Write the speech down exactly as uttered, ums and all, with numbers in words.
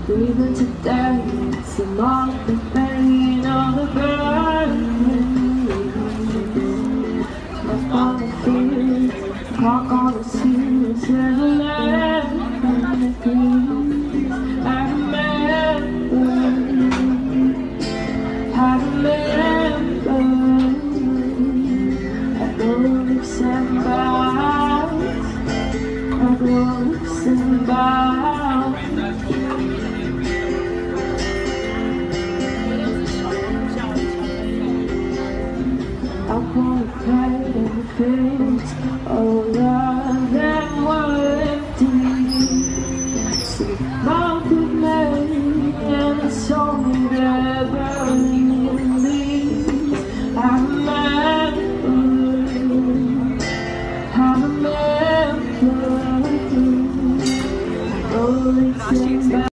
Even today, some of the pain of the burning. My father feels, walk on the seas, never let